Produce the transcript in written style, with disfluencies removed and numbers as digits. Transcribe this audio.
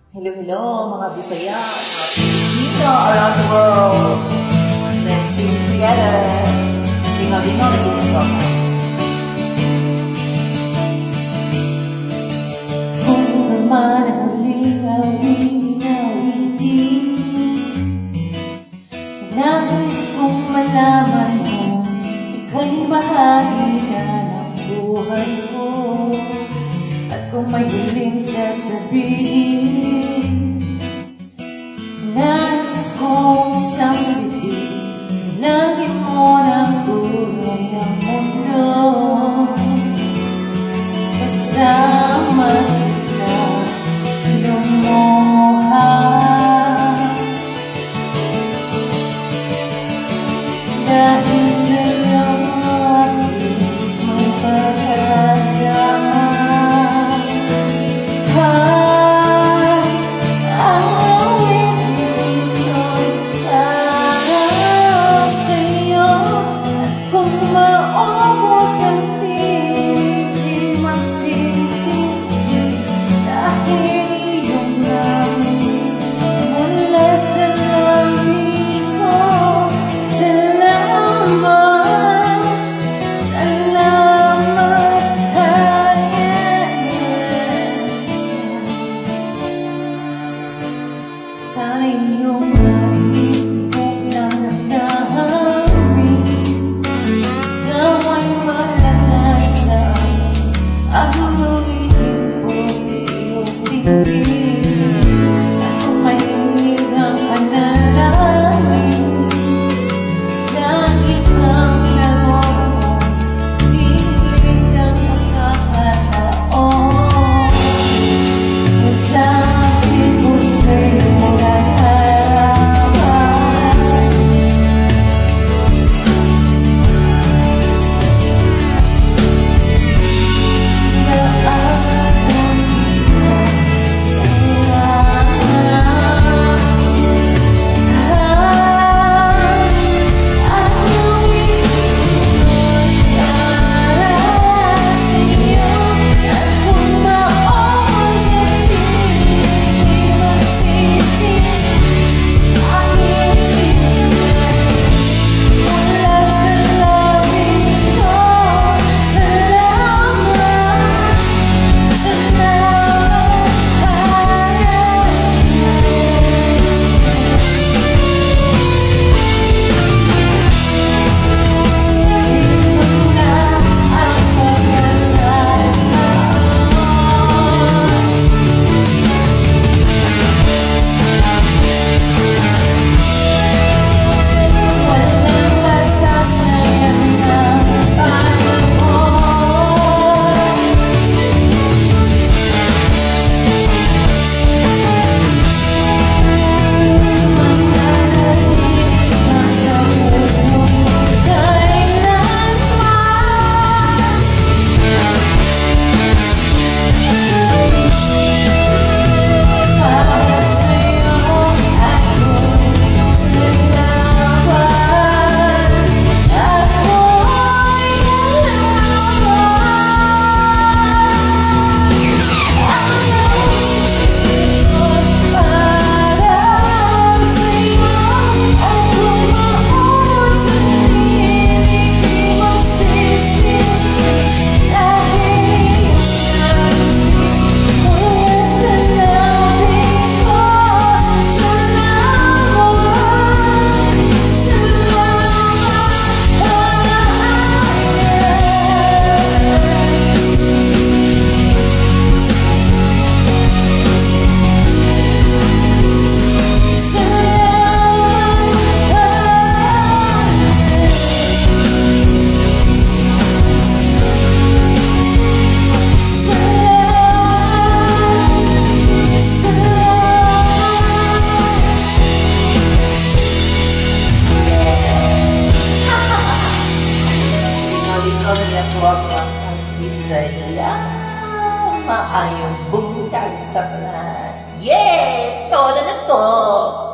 Hello, hello, mga Bisaya, mga Pilipino around the world. Let's sing together. Dingaw-dingaw na ginagawas. Kung naman ang lingawin-awiti, nais kong malaman mo, ika'y bahagi na ng buhay ko. At kung may huling sasabihin, nais kong isang bitin, ilangin mo ng kulay ang mundo. Kasama kita, lumuha. Dahil sa'yo ako'y may pag-asa. Sana iyong maihigop ng dami, gawa'y malakasan ang lumitin ko iyong tingin. At kung may higang panalangin, lagi kang naroon, pilit ang nakakataon. Masabi ko sa'yo Bisaya, maayong bungkag sa plan. Yeah! Todo na to!